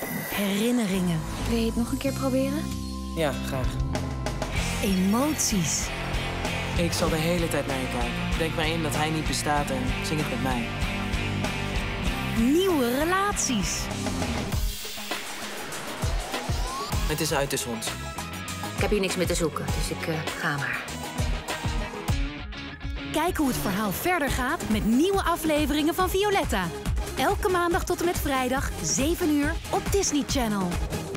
Herinneringen. Wil je het nog een keer proberen? Ja, graag. Emoties. Ik zal de hele tijd naar je kijken. Denk maar in dat hij niet bestaat en zing het met mij. Nieuwe relaties. Het is uit tussen ons. Ik heb hier niks meer te zoeken, dus ik ga maar. Kijk hoe het verhaal verder gaat met nieuwe afleveringen van Violetta. Elke maandag tot en met vrijdag, 7 uur op Disney Channel.